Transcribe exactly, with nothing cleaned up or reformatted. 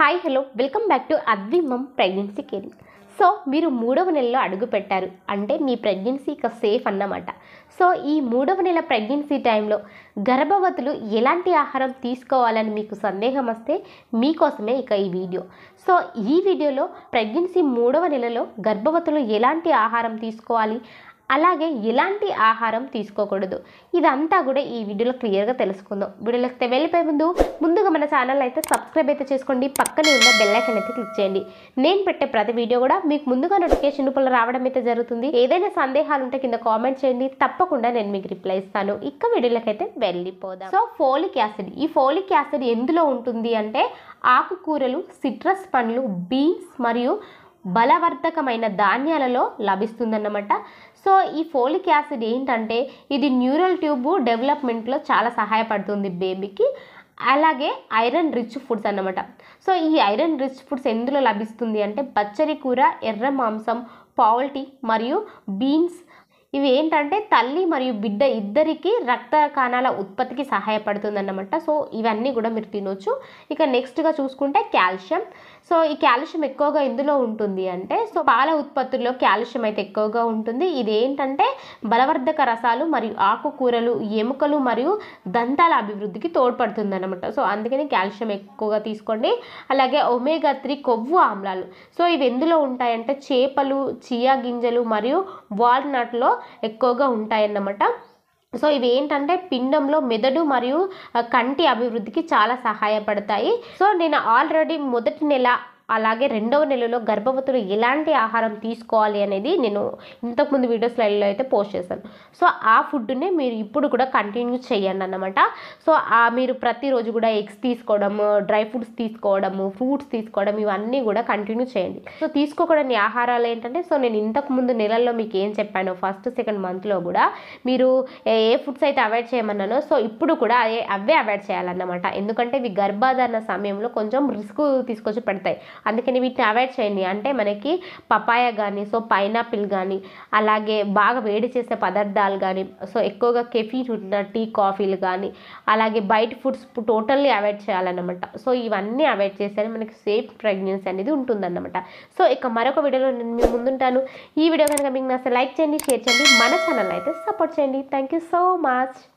Hi hello welcome back to Advi mom pregnancy caring. So మీరు మూడవ నెలలో అడుగు పెట్టారు అంటే మీ ప్రెగ్నెన్సీ ఇక సేఫ్ అన్నమాట. సో ఈ మూడవ నెల ప్రెగ్నెన్సీ టైంలో గర్భవతులు ఎలాంటి ఆహారం తీసుకోవాలని మీకు సందేహం వస్తే మీకోసమే ఇక ఈ వీడియో. సో ఈ వీడియోలో ప్రెగ్నెన్సీ మూడవ నెలలో గర్భవతులు ఎలాంటి ఆహారం తీసుకోవాలి, అలాగే ఎలాంటి ఆహారం తీసుకోకూడదు, ఇదంతా కూడా ఈ వీడియోలో క్లియర్గా తెలుసుకుందాం. వీడియోలోకి వెళ్ళిపోయే ముందు ముందుగా మన ఛానల్ అయితే సబ్స్క్రైబ్ అయితే చేసుకోండి, పక్కనే ఉన్న బెల్ ఐకాన్ అయితే క్లిక్ చేయండి. నేను పెట్టే ప్రతి వీడియో కూడా మీకు ముందుగా నోటిఫికేషన్ రూపంలో రావడం అయితే జరుగుతుంది. ఏదైనా సందేహాలు ఉంటే కింద కామెంట్ చేయండి, తప్పకుండా నేను మీకు రిప్లై ఇస్తాను. ఇక వీడియోలోకి అయితే వెళ్ళిపోదాం. సో ఫోలిక్ యాసిడ్, ఈ ఫోలిక్ యాసిడ్ ఎందులో ఉంటుంది అంటే ఆకుకూరలు, సిట్రస్ పండ్లు, బీన్స్ మరియు బలవర్ధకమైన ధాన్యాలలో లభిస్తుందన్నమాట. సో ఈ ఫోలిక్ యాసిడ్ ఏంటంటే ఇది న్యూరల్ ట్యూబ్ డెవలప్మెంట్లో చాలా సహాయపడుతుంది బేబీకి. అలాగే ఐరన్ రిచ్ ఫుడ్స్ అన్నమాట. సో ఈ ఐరన్ రిచ్ ఫుడ్స్ ఎందులో లభిస్తుంది అంటే పచ్చడి కూర, ఎర్ర మాంసం, పౌల్టీ మరియు బీన్స్. ఇవి ఏంటంటే తల్లి మరియు బిడ్డ ఇద్దరికి రక్త కణాల ఉత్పత్తికి సహాయపడుతుంది అన్నమాట. సో ఇవన్నీ కూడా మీరు తినొచ్చు. ఇక నెక్స్ట్గా చూసుకుంటే కాల్షియం. సో ఈ కాల్షియం ఎక్కువగా ఎందులో ఉంటుంది అంటే సో పాల ఉత్పత్తుల్లో కాల్షియం అయితే ఎక్కువగా ఉంటుంది. ఇది ఏంటంటే బలవర్ధక రసాలు మరియు ఆకుకూరలు ఎముకలు మరియు దంతాల అభివృద్ధికి తోడ్పడుతుంది అన్నమాట. సో అందుకని కాల్షియం ఎక్కువగా తీసుకోండి. అలాగే ఒమేగా త్రీ కొవ్వు ఆమ్లాలు, సో ఇవి ఎందులో ఉంటాయంటే చేపలు, చియా గింజలు మరియు వాల్నట్లో ఎక్కువగా ఉంటాయన్నమాట. సో ఇవి ఏంటంటే పిండంలో మెదడు మరియు కంటి అభివృద్ధికి చాలా సహాయపడతాయి. సో నేను ఆల్రెడీ మొదటి నెల అలాగే రెండవ నెలలో గర్భవతులు ఎలాంటి ఆహారం తీసుకోవాలి అనేది నేను ఇంతకుముందు వీడియో స్లైడ్లో అయితే పోస్ట్ చేశాను. సో ఆ ఫుడ్నే మీరు ఇప్పుడు కూడా కంటిన్యూ చేయండి అన్నమాట. సో ఆ మీరు ప్రతిరోజు కూడా ఎగ్స్ తీసుకోవడము, డ్రై ఫ్రూట్స్ తీసుకోవడము, ఫ్రూట్స్ తీసుకోవడం, ఇవన్నీ కూడా కంటిన్యూ చేయండి. సో తీసుకోకూడని ఆహారాలు ఏంటంటే సో నేను ఇంతకుముందు నెలల్లో మీకు ఏం చెప్పాను ఫస్ట్ సెకండ్ మంత్లో కూడా మీరు ఏ ఫుడ్స్ అయితే అవాయిడ్ చేయమన్నానో సో ఇప్పుడు కూడా అదే అవే అవాయిడ్ చేయాలన్నమాట. ఎందుకంటే ఇవి గర్భధారణ సమయంలో కొంచెం రిస్క్ తీసుకొచ్చి పెడతాయి. అందుకని వీటిని అవాయిడ్ చేయండి. అంటే మనకి పపాయ కానీ, సో పైనాపిల్ కానీ, అలాగే బాగా వేడి చేసే పదార్థాలు కానీ, సో ఎక్కువగా కెఫీన్ ఉన్న టీ కాఫీలు కానీ, అలాగే బయట ఫుడ్స్ టోటల్లీ అవాయిడ్ చేయాలన్నమాట. సో ఇవన్నీ అవాయిడ్ చేస్తే మనకి సేఫ్ ప్రెగ్నెన్సీ అనేది ఉంటుందన్నమాట. సో ఇక మరొక వీడియోలో నేను మీ ముందుంటాను. ఈ వీడియో కనుక మీకు నచ్చితే లైక్ చేయండి, షేర్ చేయండి, మన ఛానల్ అయితే సపోర్ట్ చేయండి. Thank you so much.